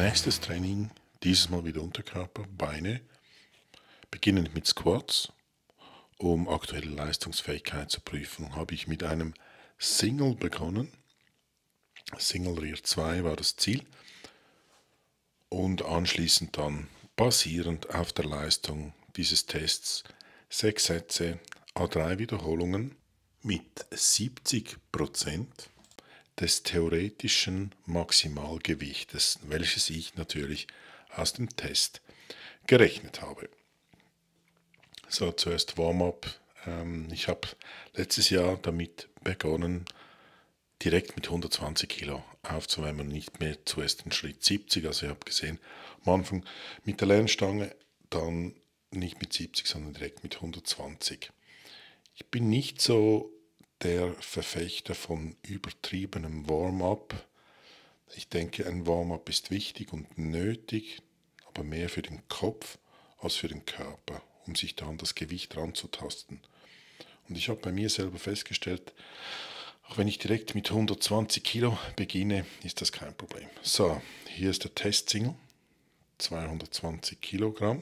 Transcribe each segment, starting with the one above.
Nächstes Training, dieses Mal wieder Unterkörper, Beine, beginnend mit Squats, um aktuelle Leistungsfähigkeit zu prüfen. Habe ich mit einem Single begonnen. Single Rear 2 war das Ziel und anschließend dann basierend auf der Leistung dieses Tests 6 Sätze, A3 Wiederholungen mit 70% des theoretischen Maximalgewichtes, welches ich natürlich aus dem Test gerechnet habe. So, zuerst Warm-up. Ich habe letztes Jahr damit begonnen, direkt mit 120 Kilo aufzuwärmen, nicht mehr zuerst den Schritt 70. Also ich habe gesehen, am Anfang mit der Lernstange, dann nicht mit 70, sondern direkt mit 120. Ich bin nicht so der Verfechter von übertriebenem Warm-up. Ich denke, ein Warm-up ist wichtig und nötig, aber mehr für den Kopf als für den Körper, um sich da an das Gewicht ranzutasten. Und ich habe bei mir selber festgestellt, auch wenn ich direkt mit 120 Kilo beginne, ist das kein Problem. So, hier ist der Test-Single, 220 Kilogramm.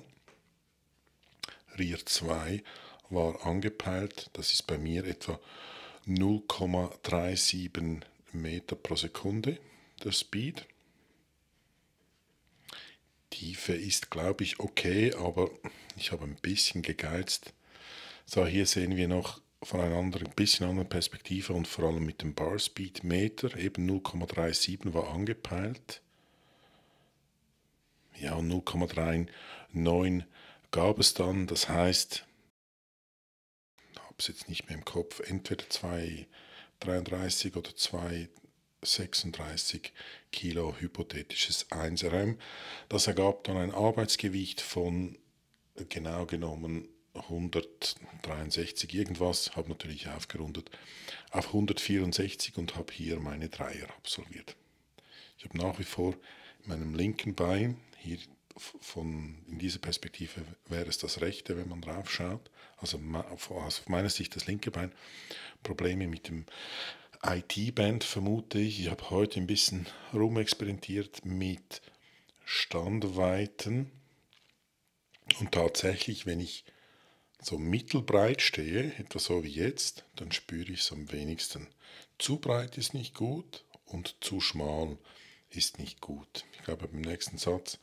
Rear 2 war angepeilt, das ist bei mir etwa 0,37 Meter pro Sekunde, der Speed. Tiefe ist, glaube ich, okay, aber ich habe ein bisschen gegeizt. So, hier sehen wir noch von einer ein bisschen anderen Perspektive und vor allem mit dem Bar Speed Meter, eben 0,37 war angepeilt. Ja, und 0,39 gab es dann, das heißt, ich habe es jetzt nicht mehr im Kopf, entweder 2,33 oder 2,36 Kilo hypothetisches Einserm. Das ergab dann ein Arbeitsgewicht von genau genommen 163 irgendwas, habe natürlich aufgerundet auf 164 und habe hier meine Dreier absolviert. Ich habe nach wie vor in meinem linken Bein, hier in dieser Perspektive wäre es das rechte, wenn man drauf schaut, also aus meiner Sicht das linke Bein, Probleme mit dem IT-Band vermute ich. Ich habe heute ein bisschen rumexperimentiert mit Standweiten und tatsächlich, wenn ich so mittelbreit stehe, etwa so wie jetzt, dann spüre ich es am wenigsten. Zu breit ist nicht gut und zu schmal ist nicht gut. Ich glaube, beim nächsten Satz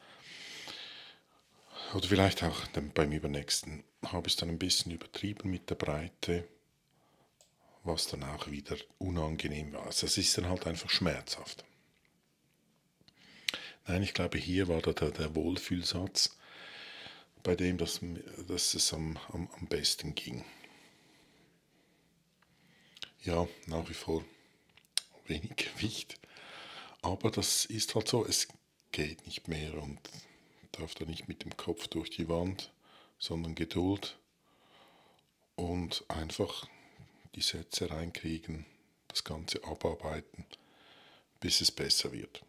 oder vielleicht auch beim übernächsten habe ich es dann ein bisschen übertrieben mit der Breite, was dann auch wieder unangenehm war. Also es ist dann halt einfach schmerzhaft. Nein, ich glaube, hier war der Wohlfühlsatz, bei dem dass es am besten ging. Ja, nach wie vor wenig Gewicht, aber das ist halt so, es geht nicht mehr und darf da nicht mit dem Kopf durch die Wand, sondern Geduld und einfach die Sätze reinkriegen, das Ganze abarbeiten, bis es besser wird.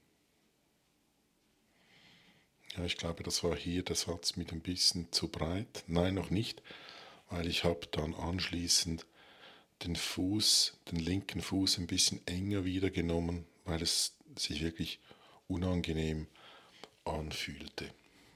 Ja, ich glaube, das war hier der Satz mit ein bisschen zu breit. Nein, noch nicht, weil ich habe dann anschließend den linken Fuß ein bisschen enger wieder genommen, weil es sich wirklich unangenehm anfühlte.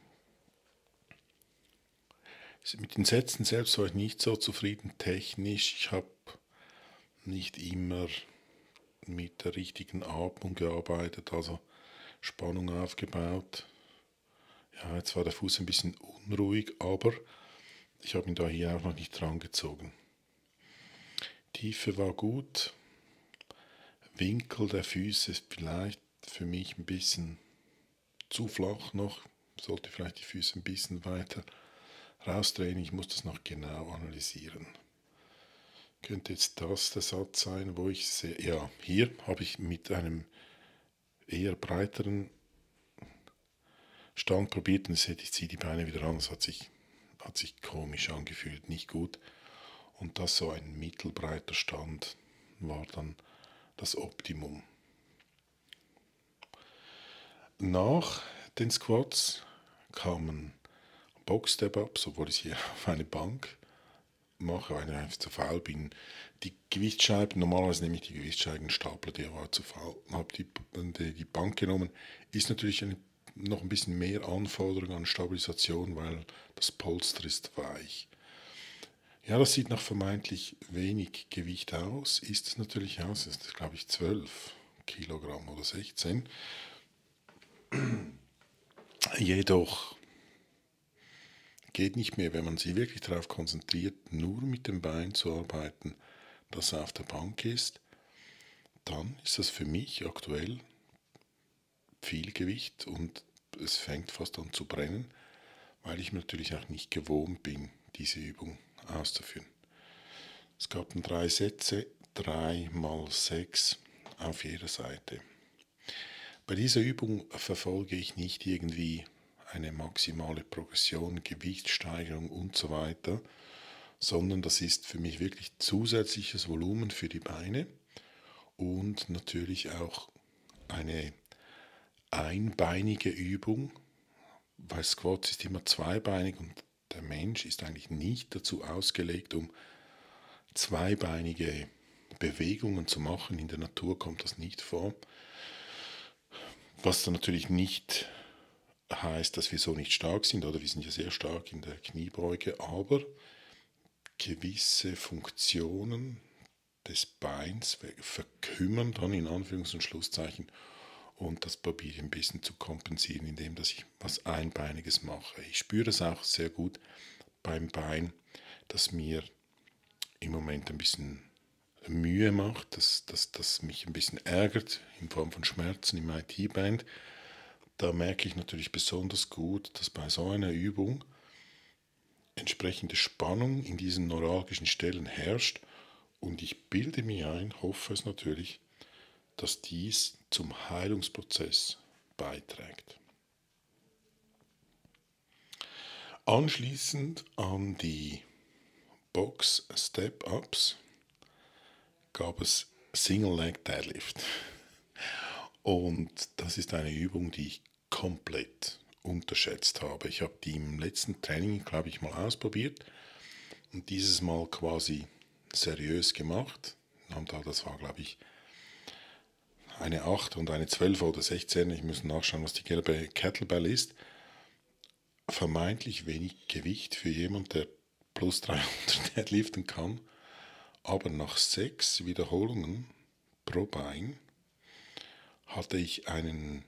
Mit den Sätzen selbst war ich nicht so zufrieden technisch. Ich habe nicht immer mit der richtigen Atmung gearbeitet, also Spannung aufgebaut. Ja, jetzt war der Fuß ein bisschen unruhig, aber ich habe ihn da hier auch noch nicht dran gezogen. Tiefe war gut. Winkel der Füße ist vielleicht für mich ein bisschen zu flach noch. Sollte vielleicht die Füße ein bisschen weiter rausdrehen. Ich muss das noch genau analysieren. Könnte jetzt das der Satz sein, wo ich sehe, ja, hier habe ich mit einem eher breiteren Stand probiert und ich ziehe die Beine wieder an. Es hat sich komisch angefühlt, nicht gut. Und das so ein mittelbreiter Stand war dann das Optimum. Nach den Squats kamen Box-Step-Ups, obwohl ich hier auf eine Bank mache, weil ich einfach zu faul bin. Die Gewichtsscheiben, normalerweise nehme ich die Gewichtsscheiben, stapler, die war zu faul, habe die Bank genommen. Ist natürlich eine noch ein bisschen mehr Anforderungen an Stabilisation, weil das Polster ist weich. Ja, das sieht nach vermeintlich wenig Gewicht aus, ist es natürlich aus, es ist glaube ich 12 Kilogramm oder 16. Jedoch geht nicht mehr, wenn man sich wirklich darauf konzentriert, nur mit dem Bein zu arbeiten, das auf der Bank ist, dann ist das für mich aktuell viel Gewicht und es fängt fast an zu brennen, weil ich natürlich auch nicht gewohnt bin, diese Übung auszuführen. Es gab dann 3 Sätze, 3 mal 6 auf jeder Seite. Bei dieser Übung verfolge ich nicht irgendwie eine maximale Progression, Gewichtssteigerung und so weiter, sondern das ist für mich wirklich zusätzliches Volumen für die Beine und natürlich auch eine einbeinige Übung, weil Squats ist immer zweibeinig und der Mensch ist eigentlich nicht dazu ausgelegt, um zweibeinige Bewegungen zu machen. In der Natur kommt das nicht vor. Was dann natürlich nicht heißt, dass wir so nicht stark sind, oder wir sind ja sehr stark in der Kniebeuge, aber gewisse Funktionen des Beins verkümmern dann in Anführungs- und Schlusszeichen und das probiere ich ein bisschen zu kompensieren, indem dass ich was Einbeiniges mache. Ich spüre das auch sehr gut beim Bein, dass mir im Moment ein bisschen Mühe macht, dass mich ein bisschen ärgert in Form von Schmerzen im IT-Band. Da merke ich natürlich besonders gut, dass bei so einer Übung entsprechende Spannung in diesen neuralgischen Stellen herrscht und ich bilde mir ein, hoffe es natürlich, dass dies zum Heilungsprozess beiträgt. Anschließend an die Box Step-Ups gab es Single Leg Deadlift. Und das ist eine Übung, die ich komplett unterschätzt habe. Ich habe die im letzten Training, glaube ich, mal ausprobiert und dieses Mal quasi seriös gemacht. Das war, glaube ich, eine 8 und eine 12 oder 16. Ich muss nachschauen, was die gelbe Kettlebell ist. Vermeintlich wenig Gewicht für jemand, der plus 300 deadliften kann. Aber nach 6 Wiederholungen pro Bein hatte ich eine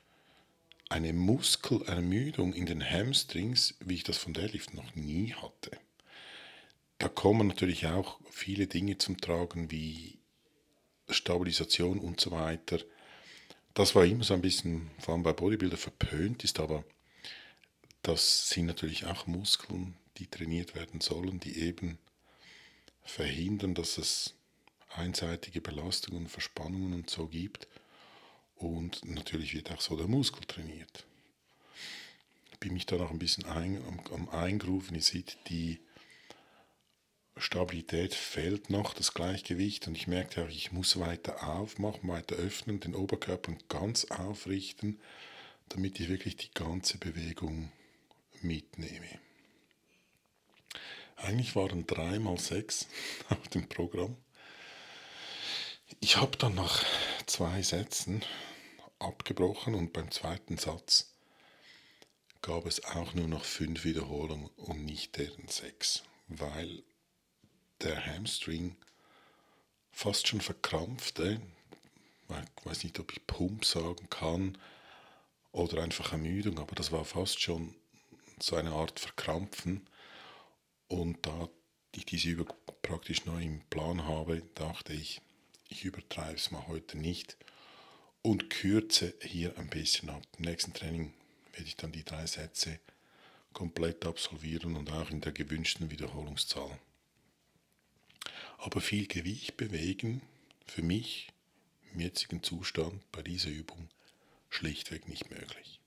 Muskelermüdung in den Hamstrings, wie ich das von Deadlift noch nie hatte. Da kommen natürlich auch viele Dinge zum Tragen, wie Stabilisation und so weiter. Das war immer so ein bisschen, vor allem bei Bodybuilder, verpönt ist, aber das sind natürlich auch Muskeln, die trainiert werden sollen, die eben verhindern, dass es einseitige Belastungen, Verspannungen und so gibt. Und natürlich wird auch so der Muskel trainiert. Ich bin mich da noch ein bisschen am Eingrooven. Ihr seht, die Stabilität fehlt noch, das Gleichgewicht. Und ich merkte auch, ich muss weiter aufmachen, weiter öffnen, den Oberkörper ganz aufrichten, damit ich wirklich die ganze Bewegung mitnehme. Eigentlich waren 3 mal 6 auf dem Programm. Ich habe dann nach 2 Sätzen abgebrochen und beim zweiten Satz gab es auch nur noch 5 Wiederholungen und nicht deren 6, weil der Hamstring fast schon verkrampfte. Ich weiß nicht, ob ich Pump sagen kann oder einfach Ermüdung, aber das war fast schon so eine Art Verkrampfen. Und da ich diese Übung praktisch neu im Plan habe, dachte ich, ich übertreibe es mal heute nicht und kürze hier ein bisschen ab. Im nächsten Training werde ich dann die 3 Sätze komplett absolvieren und auch in der gewünschten Wiederholungszahl. Aber viel Gewicht bewegen für mich im jetzigen Zustand bei dieser Übung schlichtweg nicht möglich.